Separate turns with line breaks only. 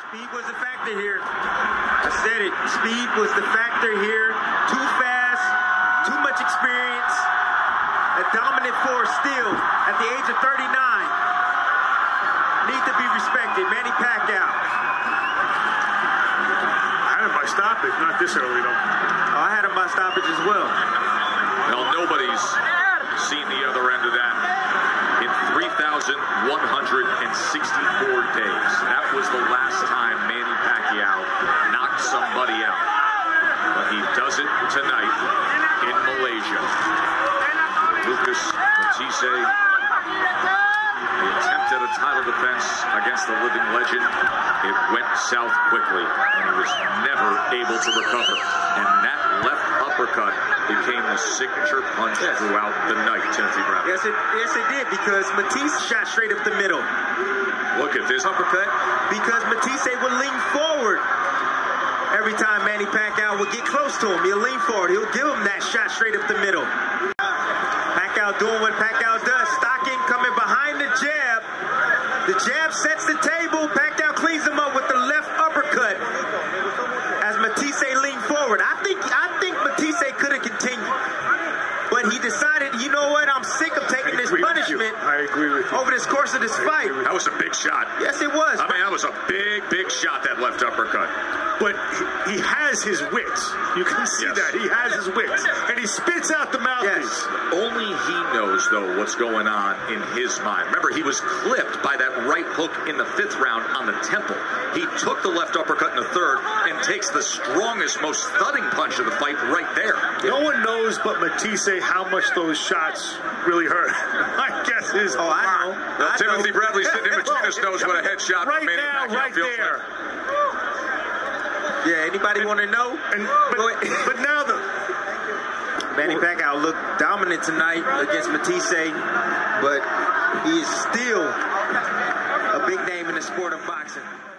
Speed was the factor here. I said it. Speed was the factor here. Too fast, too much experience. A dominant force still at the age of 39. Need to be respected. Manny Pacquiao.
I had him by stoppage, not this early though.
Oh, I had him by stoppage as well.
Well, nobody's seen the other end of that in 3,164 days. That was the last time Manny Pacquiao knocked somebody out. But he does it tonight in Malaysia. Lucas Matthysse, the attempt at a title defense against the living legend, it went south quickly, and he was never able to recover. And that left uppercut became the signature punch throughout the night, Timothy Brown.
Yes, it did, because Matthysse shot straight up the middle.
Look at this
uppercut, because Matthysse would lean forward. Every time Manny Pacquiao would get close to him, he'll lean forward. He'll give him that shot straight up the middle. Pacquiao doing what Pacquiao does. Stocking coming behind the jab. The jab sets the table. Pacquiao cleans him up with the left uppercut as Matthysse leaned forward. I think Matthysse could have continued, but he decided, you know what, I'm sick of taking this punishment.
I agree with you.
Over this course of this fight.
That was a big shot.
Yes, it was.
I mean, that was a big shot, that left uppercut.
But he has his wits. You can see that. He has his wits. And he spits out the mouthpiece.
Yes.
Only he knows, though, what's going on in his mind. Remember, he was clipped by that right hook in the 5th round on the temple. He took the left uppercut in the 3rd and takes the strongest, most thudding punch of the fight right there.
No one knows but Matthysse how much those shots really hurt. My guess is...
Oh, I know.
Well, Timothy Bradley sitting in between us knows what a headshot
right
Manny
now,
Pacquiao
right
feels
there.
like.
Yeah, anybody want to know?
But now
Manny Pacquiao looked dominant tonight against Matthysse, but he is still a big name in the sport of boxing.